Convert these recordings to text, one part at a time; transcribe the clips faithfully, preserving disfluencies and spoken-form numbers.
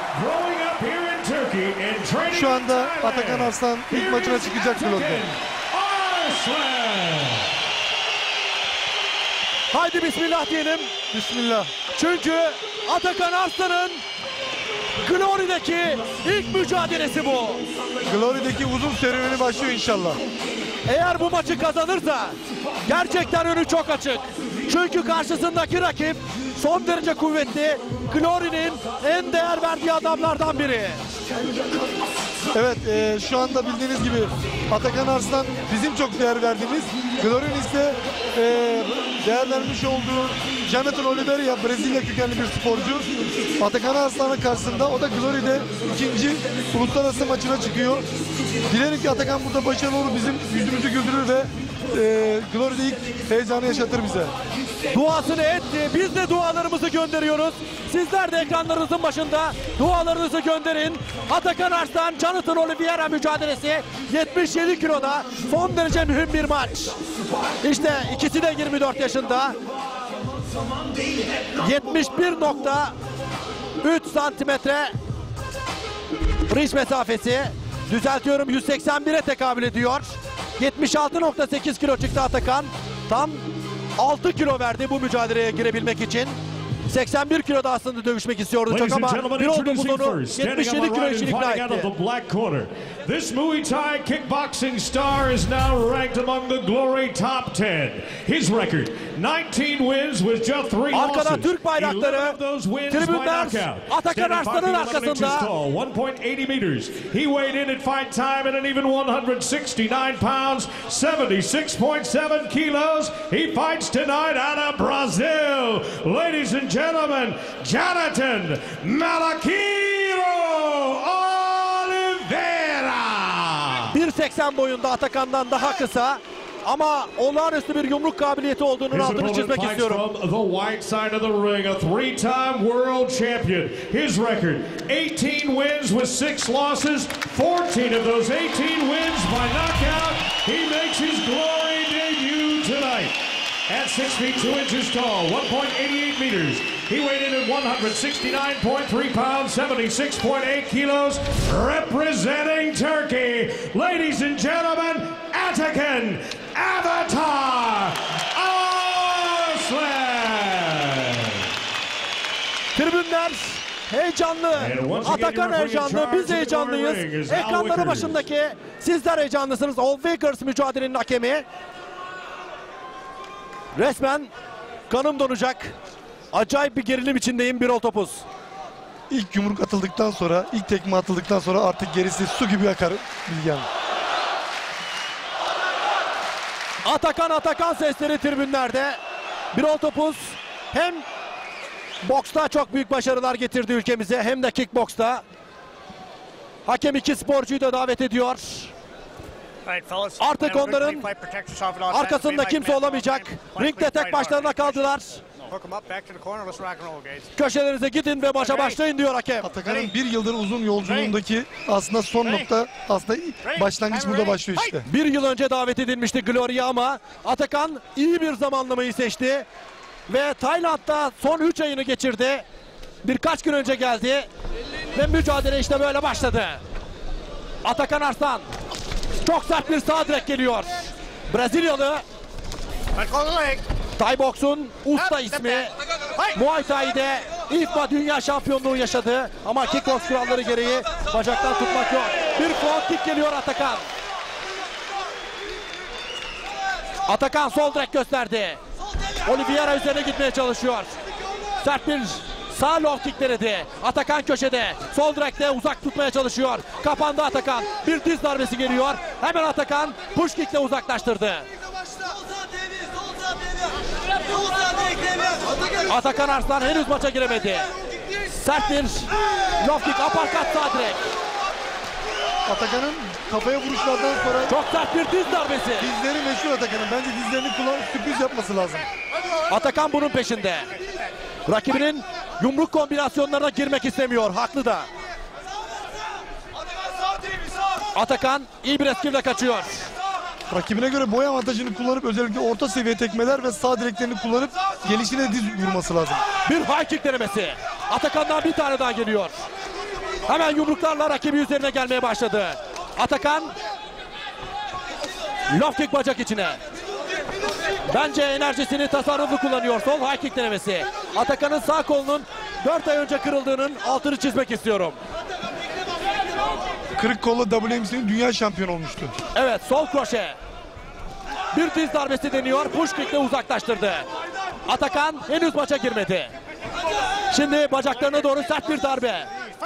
Şu anda Atakan Arslan ilk maçına çıkacak Glory'de. Haydi bismillah diyelim. Bismillah. Çünkü Atakan Arslan'ın Glory'deki ilk mücadelesi bu. Glory'deki uzun serüveni başlıyor inşallah. Eğer bu maçı kazanırsa gerçekten önü çok açık. Çünkü karşısındaki rakip son derece kuvvetli. Glory'nin en değer verdiği adamlardan biri. Evet, e, şu anda bildiğiniz gibi Atakan Arslan bizim çok değer verdiğimiz, Glory'nin ise e, değer vermiş olduğu Jonathan Oliveira, Brezilya kökenli bir sporcu. Atakan Arslan'ın karşısında, o da Glory'de ikinci uluslararası maçına çıkıyor. Dilerim ki Atakan burada başarılı olur, bizim yüzümüzü güldürür ve e, Glory'de ilk heyecanı yaşatır bize. Duasını etti. Biz de dualarımızı gönderiyoruz. Sizler de ekranlarınızın başında dualarınızı gönderin. Atakan Arslan, Jonathan Oliveira mücadelesi yetmiş yedi kiloda son derece mühim bir maç. İşte ikisi de yirmi dört yaşında. yetmiş bir nokta üç santimetre bridge mesafesi. Düzeltiyorum, yüz seksen bire tekabül ediyor. yetmiş altı nokta sekiz kilo çıktı Atakan. Tam altı kilo verdi bu mücadeleye girebilmek için. seksen bir kiloda aslında dövüşmek istiyordu çok ama bir oldu bunu yetmiş yedi kilo için ikna etti. This Muay Thai kickboxing star is now ranked among the Glory top ten. His record nineteen wins with just three losses. Arkada Türk bayrakları, tribünler Atakan Arslan'ın arkasında. one point eight zero meters. He weighed in at fight time at an even one hundred sixty-nine pounds, seventy-six point seven kilos. He fights tonight out of Brazil. Ladies and gentlemen, Jonathan Malakiro Oliveira. bir seksen boyunda, Atakan'dan daha kısa ama olağanüstü bir yumruk kabiliyeti olduğunun altını çizmek istiyorum. From the white side of the ring, a three-time world champion. His record eighteen wins with six losses. fourteen of those eighteen wins by knockout. He makes his Glory debut tonight. At six feet two inches tall, one point eight eight meters. He weighed in at one hundred sixty-nine point three pounds, seventy-six point eight kilos, representing Turkey. Ladies and gentlemen, Atakan Avatar Arslan. Tribünler heyecanlı, Atakan heyecanlı, biz heyecanlıyız. Ekranları başındaki sizler heyecanlısınız. All Vickers mücadelenin hakemi. Resmen kanım donacak. Acayip bir gerilim içindeyim Birol Topuz. İlk yumruk atıldıktan sonra, ilk tekme atıldıktan sonra artık gerisi su gibi akar Bilgehan. Atakan Atakan sesleri tribünlerde. Birol Topuz hem boksta çok büyük başarılar getirdi ülkemize hem de kickboksta. Hakem iki sporcuyu da davet ediyor. Artık onların arkasında kimse olamayacak. Ringde tek başlarına kaldılar. Köşelerinize gidin ve maça başlayın diyor hakem. Atakan'ın bir yıldır uzun yolculuğundaki aslında son nokta, aslında başlangıç burada başlıyor işte. Bir yıl önce davet edilmişti Glory'ye ama Atakan iyi bir zamanlamayı seçti. Ve Tayland'da son üç ayını geçirdi. Birkaç gün önce geldi. Ve mücadele işte böyle başladı. Atakan Arslan. Çok sert bir sağ direk geliyor. Brezilyalı. Thai Box'un usta ismi. Muay Thai'de ilk defa dünya şampiyonluğu yaşadı. Ama kickbox kuralları gereği bacaktan tutmak yok. Bir front kick geliyor Atakan. Atakan sol direk gösterdi. Oliveira üzerine gitmeye çalışıyor. Sert bir sağ low kick denedi. Atakan köşede. Sol direkte uzak tutmaya çalışıyor. Kapandı Atakan. Bir diz darbesi geliyor. Hemen Atakan push kickle uzaklaştırdı. Atakan Arslan henüz maça giremedi. Sert bir low kick, uppercut sağ direk. Atakan'ın kafaya vuruşlardan sonra çok sert bir diz darbesi. Dizleri meşhur Atakan'ın. Bence dizlerini kullanıp sürpriz yapması lazım. Atakan bunun peşinde. Rakibinin yumruk kombinasyonlarına girmek istemiyor. Haklı da. Atakan iyi bir eskivle kaçıyor. Rakibine göre boy avantajını kullanıp özellikle orta seviye tekmeler ve sağ direklerini kullanıp gelişine diz vurması lazım. Bir high kick denemesi. Atakan'dan bir tane daha geliyor. Hemen yumruklarla rakibi üzerine gelmeye başladı. Atakan low kick bacak içine. Bence enerjisini tasarruflu kullanıyor. Sol high kick denemesi. Atakan'ın sağ kolunun dört ay önce kırıldığının altını çizmek istiyorum. Kırık kollu W M C'nin dünya şampiyonu olmuştu. Evet, sol kroşe. Bir diz darbesi deniyor. Push kick'le uzaklaştırdı. Atakan henüz maça girmedi. Şimdi bacaklarına doğru sert bir darbe.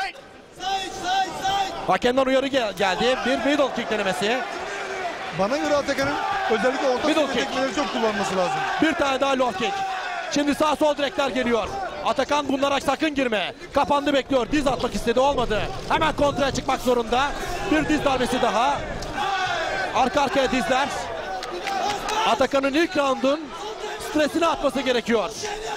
Hakemden uyarı gel geldi. Bir middle kick denemesi. Bana göre Atakan'ın özellikle orta Middle seviye kick. tekmeleri çok kullanması lazım. Bir tane daha low kick. Şimdi sağ sol direkler geliyor. Atakan bunlara sakın girme. Kapandı bekliyor. Diz atmak istedi, olmadı. Hemen kontraya çıkmak zorunda. Bir diz darbesi daha. Arka arkaya dizler. Atakan'ın ilk roundun stresini atması gerekiyor.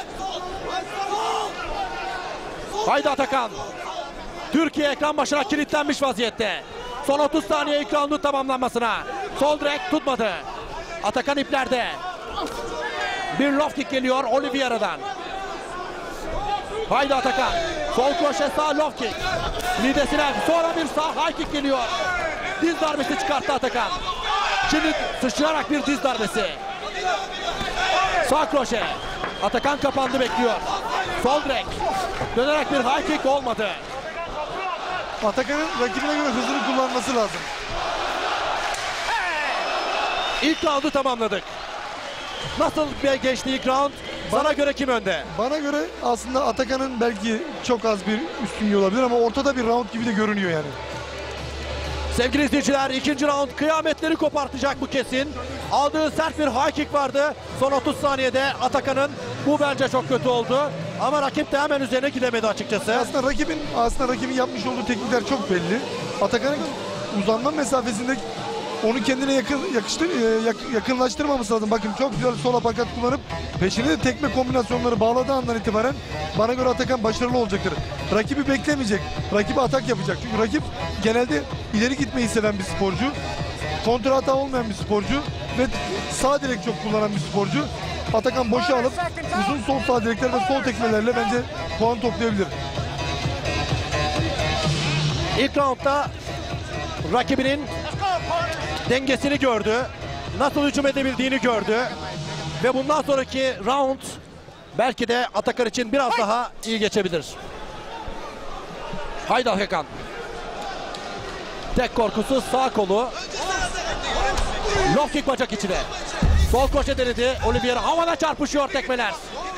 Haydi Atakan. Türkiye ekran başına kilitlenmiş vaziyette. Son otuz saniye ilk roundun tamamlanmasına. Sol direk tutmadı. Atakan iplerde. Bir low kick geliyor Oliveira'dan. Haydi Atakan. Sol kroşe sağ low kick. Midesine sonra bir sağ high kick geliyor. Diz darbesi çıkarttı Atakan. Şimdi sıçrayarak bir diz darbesi. Sağ kroşe. Atakan kapandı bekliyor. Sol direk. Dönerek bir high kick olmadı. Atakan'ın rakibine göre hızını kullanması lazım. İlk roundu tamamladık. Nasıl bir geçti ilk round? Sana göre kim önde? Bana göre aslında Atakan'ın belki çok az bir üstünlüğü olabilir ama ortada bir round gibi de görünüyor yani. Sevgili izleyiciler, ikinci round kıyametleri kopartacak bu kesin. Aldığı sert bir high kick vardı. Son otuz saniyede Atakan'ın bu bence çok kötü oldu. Ama rakip de hemen üzerine gidemedi açıkçası. Aslında rakibin aslında rakibin yapmış olduğu teknikler çok belli. Atakan'ın uzanma mesafesinde onu kendine yakın yakıştır, yak, yakınlaştırmaması lazım. Bakın çok güzel sol apakat kullanıp peşine de tekme kombinasyonları bağladığı andan itibaren bana göre Atakan başarılı olacaktır. Rakibi beklemeyecek. Rakibi atak yapacak. Çünkü rakip genelde ileri gitmeyi seven bir sporcu. Kontra hata olmayan bir sporcu ve sağ direk çok kullanan bir sporcu. Atakan boşa alıp uzun sol sağ direkler ve sol tekmelerle bence puan toplayabilir. İlk roundda rakibinin dengesini gördü. Nasıl hücum edebildiğini gördü. Ve bundan sonraki round belki de Atakan için biraz daha iyi geçebilir. Haydi Atakan. Tek korkusu sağ kolu. Low kick bacak içine. Sol koşe denedi. Oliveira havada çarpışıyor tekmeler.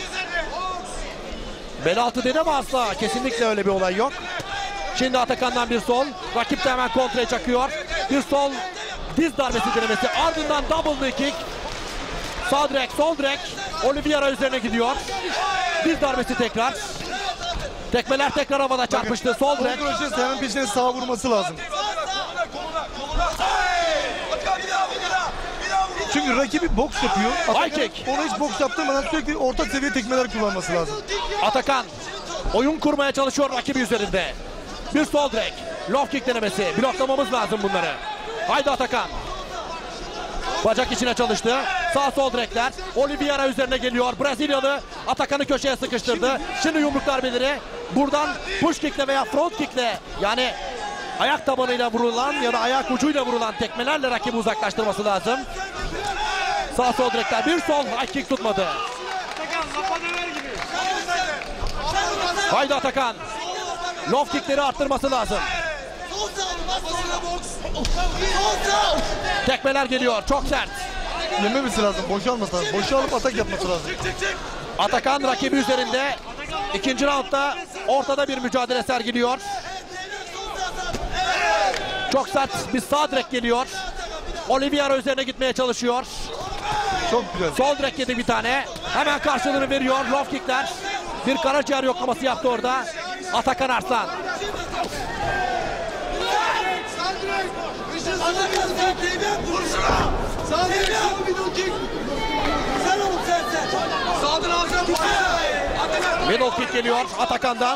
Bel altı deneme asla. Kesinlikle öyle bir olay yok. Şimdi Atakan'dan bir sol. Rakip de hemen kontraya çakıyor. Bir sol diz darbesi denemesi. Ardından double kick. Sağ direk, sol direk. Oliveira üzerine gidiyor. Diz darbesi tekrar. Tekmeler tekrar havada çarpıştı. Sol Sol direk. kroşesi hemen peşine sağa vurması lazım. Çünkü rakibi boks yapıyor. Atakan'ın kick. ona hiç boks yaptırmadan sürekli orta seviye tekmeler kullanması lazım. Atakan oyun kurmaya çalışıyor rakibi üzerinde. Bir sol direk. Low kick denemesi. Bloklamamız lazım bunları. Haydi Atakan. Bacak içine çalıştı. Sağ sol direkler. Oliveira üzerine geliyor. Brezilyalı Atakan'ı köşeye sıkıştırdı. Şimdi yumruk darbeleri. Buradan push kickle veya front kickle, yani ayak tabanıyla vurulan ya da ayak ucuyla vurulan tekmelerle rakibi uzaklaştırması lazım. Sağ sol direkler. Bir sol high kick tutmadı. Haydi Atakan. Low kickleri arttırması lazım. Tekmeler geliyor. Çok sert. Yememesi lazım. Boşalması lazım. Boşa alıp atak yapması lazım. Atakan rakibi üzerinde. İkinci roundda ortada bir mücadele sergiliyor. Çok sert bir sağ direk geliyor. Oliveira üzerine gitmeye çalışıyor. Çok güzel. Sol direk yedi bir tane. Hemen karşılığını veriyor. Low kickler. Bir karaciğer yoklaması yaptı orada. Atakan Arslan. Middle kick geliyor Atakan'dan.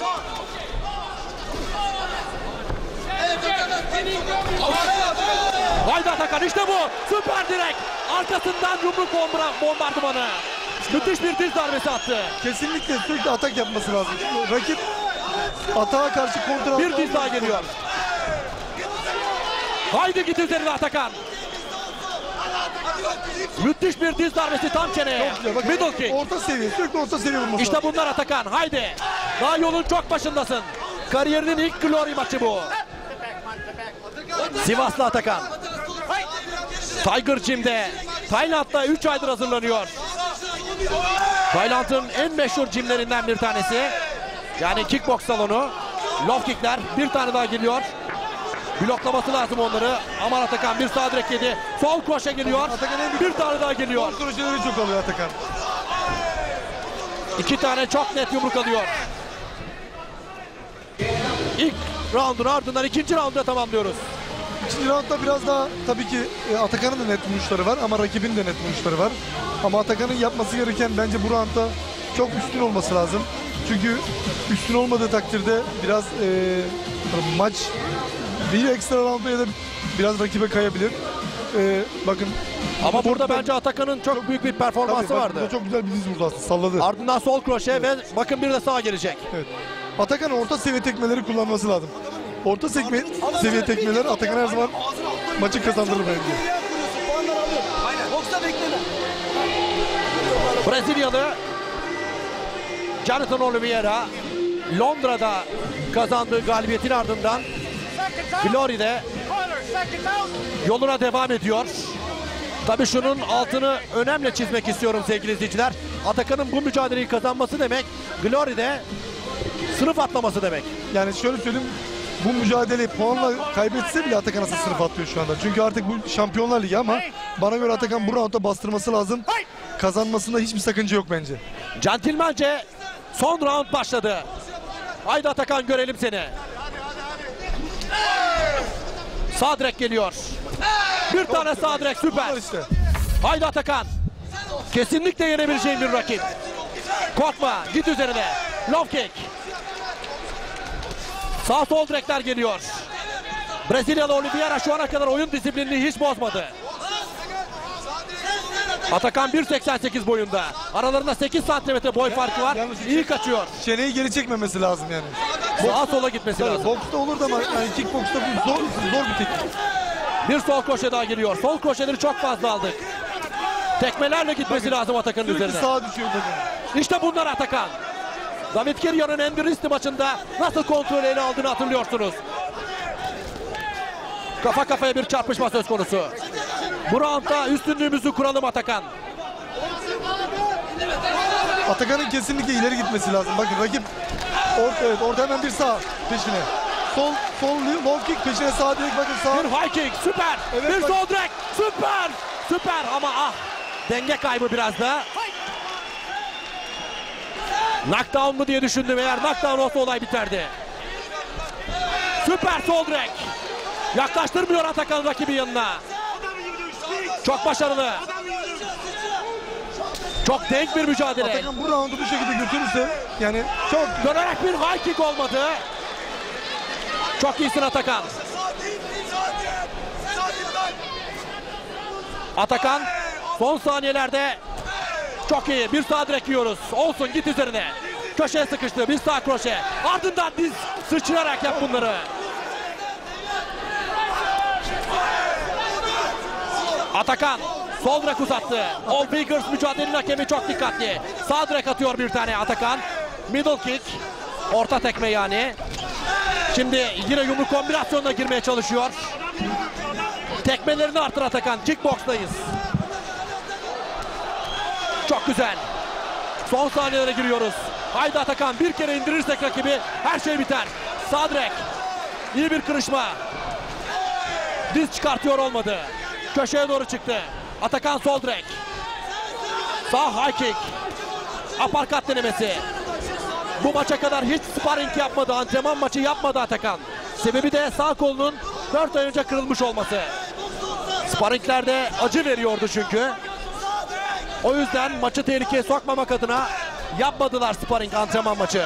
Haydi Atakan, işte bu. Süper direk. Arkasından yumruk bombardımanı. Müthiş bir diz darbesi attı. Kesinlikle sürekli atak yapması lazım. Çünkü rakip atağa karşı kontra. Bir diz daha geliyor. Haydi git üzerine Atakan. Müthiş bir diz darbesi tam çeneye. Bakın, Middle kick. orta seviye, sürekli orta seviye vurması. İşte bunlar Atakan. Haydi. Daha yolun çok başındasın. Kariyerinin ilk Glory maçı bu. Sivaslı Atakan. Tiger Gym'de, Tayland'da üç aydır hazırlanıyor. Tayland'ın en meşhur gymlerinden bir tanesi. Yani kickbox salonu. Low kickler. Bir tane daha geliyor. Bloklaması lazım onları. Aman Atakan bir sağ direkt yedi. Sol kroşe geliyor. Bir tane daha geliyor. Sol kroşeleri çok alıyor Atakan. İki tane çok net yumruk alıyor. İlk roundun ardından ikinci rounda tamamlıyoruz. İkinci roundda biraz daha tabii ki e, Atakan'ın da net vuruşları var ama rakibin de net vuruşları var. Ama Atakan'ın yapması gereken bence bu roundda çok üstün olması lazım. Çünkü üstün olmadığı takdirde biraz e, maç bir ekstra roundda ya da biraz rakibe kayabilir. E, bakın. Ama burada bence Atakan'ın çok büyük bir performansı tabii, vardı. Burada çok güzel bir diz vurdu aslında, salladı. Ardından sol kroşe ve bakın bir de sağa gelecek. Evet. Atakan orta seviye tekmeleri kullanması lazım. Orta sekme, seviye tekmeler Atakan her zaman maçı kazandırır bence. Brezilyalı Jonathan Oliveira Londra'da kazandığı galibiyetin ardından Glory'de yoluna devam ediyor. Tabii şunun altını önemli çizmek istiyorum sevgili izleyiciler. Atakan'ın bu mücadeleyi kazanması demek Glory'de sınıf atlaması demek. Yani şöyle söyleyeyim, bu mücadeleyi puanla kaybetse bile Atakan nasıl sınıf atlıyor şu anda. Çünkü artık bu Şampiyonlar Ligi ama bana göre Atakan bu roundda bastırması lazım. Kazanmasında hiçbir sakınca yok bence. Centilmence son round başladı. Haydi Atakan görelim seni. Sağ direk geliyor. Bir tane sağ direk süper. İşte. Haydi Atakan. Kesinlikle yenebileceğin bir rakip. Korkma, git üzerine. Low kick. Sağ sol direkler geliyor. Brezilyalı Oliveira şu ana kadar oyun disiplinini hiç bozmadı. Atakan bir seksen sekiz boyunda. Aralarında sekiz santimetre boy farkı var. İyi kaçıyor. Çeneyi geri çekmemesi lazım yani. Sağa sola gitmesi Tabii, lazım. boksta olur da ama yani kickboksta bu zor, zor bir teknik. Bir sol kroşe daha geliyor. Sol kroşeleri çok fazla aldık. Tekmelerle gitmesi lazım Atakan'ın Sürekli üzerine. sağa düşüyor tabii. İşte bunlar Atakan. David Kirya'nın Endurist'i maçında nasıl kontrol ele aldığını hatırlıyorsunuz. Kafa kafaya bir çarpışma söz konusu. Bu roundda üstünlüğümüzü kuralım Atakan. Atakan'ın kesinlikle ileri gitmesi lazım. Bakın rakip orta, evet, orta hemen bir sağ peşine. Sol sol low kick peşine sağ direkt, bakın sağ. Bir high kick süper. Evet, bir bak. sol direkt süper. Süper ama ah denge kaybı biraz da. Knockdown mu diye düşündüm, eğer knockdown olsa olay biterdi. Süper sol direkt. Yaklaştırmıyor Atakan rakibi yanına. Çok başarılı. Çok denk bir mücadele. Atakan bu roundu bu şekilde götürürse yani çok Dönerek bir high kick olmadı. Çok iyisin Atakan. Atakan son saniyelerde çok iyi. Bir sağ direkt yiyoruz. Olsun, git üzerine. Köşeye sıkıştı. Bir sağ kroşe. Ardından diz sıçrayarak yap bunları. Atakan sol direk uzattı. All Figures mücadelenin hakemi çok dikkatli. Sağ direk atıyor bir tane Atakan. Middle kick. Orta tekme yani. Şimdi yine yumruk kombinasyonuna girmeye çalışıyor. Tekmelerini artır Atakan. Kickbox'tayız. Çok güzel. Son saniyelere giriyoruz. Haydi Atakan, bir kere indirirsek rakibi her şey biter. Sağ direk. İyi bir kırışma. Diz çıkartıyor, olmadı. Köşeye doğru çıktı. Atakan sol direk. Sağ high kick. Aparkat denemesi. Bu maça kadar hiç sparring yapmadı, antrenman maçı yapmadı Atakan. Sebebi de sağ kolunun dört ay önce kırılmış olması. Sparringlerde acı veriyordu çünkü. O yüzden maçı tehlikeye sokmamak adına yapmadılar sparring, antrenman maçı.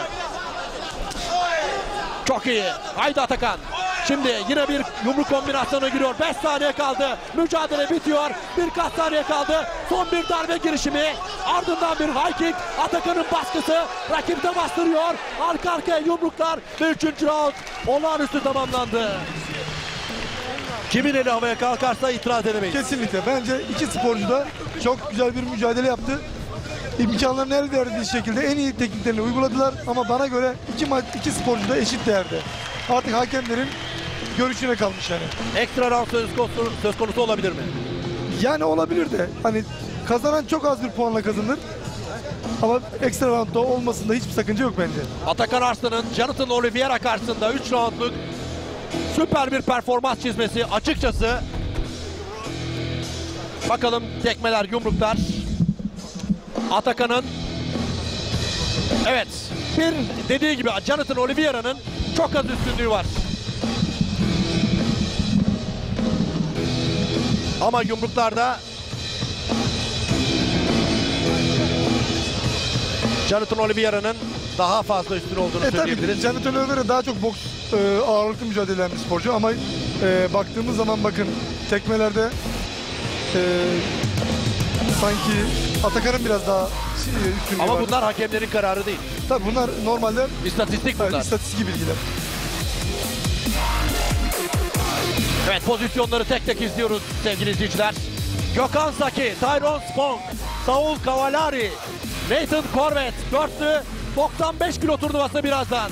Çok iyi. Haydi Atakan. Şimdi yine bir yumruk kombinasyona giriyor. beş saniye kaldı. Mücadele bitiyor. Birkaç saniye kaldı. Son bir darbe girişimi. ardından bir high kick. Atakan'ın baskısı rakipte bastırıyor. Arka arkaya yumruklar ve üçüncü round olağanüstü tamamlandı. Kimin eli havaya kalkarsa itiraz edemeyiz. Kesinlikle. Bence iki sporcu da çok güzel bir mücadele yaptı. İmkanlarını el verdiği şekilde en iyi tekniklerini uyguladılar ama bana göre iki maç iki sporcu da eşit değerde. Artık hakemlerin görüşüne kalmış yani. Ekstra round söz konusu, söz konusu olabilir mi? Yani olabilir de hani kazanan çok az bir puanla kazanır. Ama ekstra roundda olmasında hiçbir sakınca yok bence. Atakan Arslan'ın Jonathan Oliveira karşısında üç roundluk süper bir performans çizmesi açıkçası. Bakalım tekmeler, yumruklar. Atakan'ın evet bir dediği gibi Jonathan Oliveira'nın çok az üstünlüğü var. Ama yumruklarda Jonathan Oliveira'nın daha fazla üstün olduğunu E tabii söyleyebiliriz. Jonathan Oliveira daha çok boks e, ağırlıklı mücadele eden bir sporcu ama e, baktığımız zaman bakın tekmelerde e, sanki Atakan'ın biraz daha e, üstünlüğü Ama var. bunlar hakemlerin kararı değil. Tabii bunlar normalde İstatistik evet, bunlar. istatistik bilgiler. Evet, pozisyonları tek tek izliyoruz sevgili izleyiciler. Gökhan Saki, Tyrone Spong, Saul Cavallari, Nathan Corvette dörtlü doksan beş kilo turnuvası birazdan.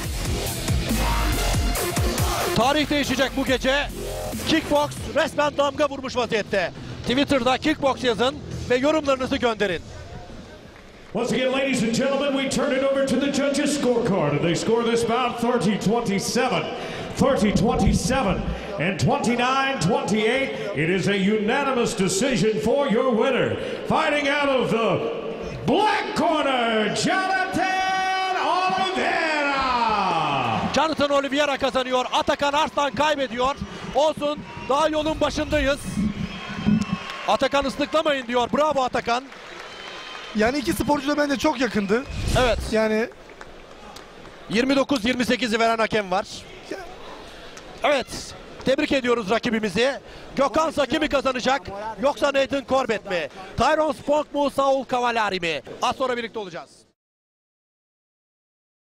Tarih değişecek bu gece. Kickbox resmen damga vurmuş vaziyette. Twitter'da Kickbox yazın ve yorumlarınızı gönderin. Once again, ladies and gentlemen, we turn it over to the judges' scorecard. And they score this bout thirty twenty-seven, thirty twenty-seven, and twenty-nine twenty-eight. It is a unanimous decision for your winner. Fighting out of the black corner, Jonathan Oliveira. Jonathan Oliveira kazanıyor. Atakan Arslan kaybediyor. Olsun, daha yolun başındayız. Atakan ıslıklamayın diyor. Bravo Atakan. Yani iki sporcu da bence çok yakındı. Evet. Yani yirmi dokuz yirmi sekizi veren hakem var. Evet. Tebrik ediyoruz rakibimizi. Gökhan Saki mi kazanacak yoksa Nathan Corbett mi? Tyrone Spong mu, Saul Cavallari mi? Az sonra birlikte olacağız.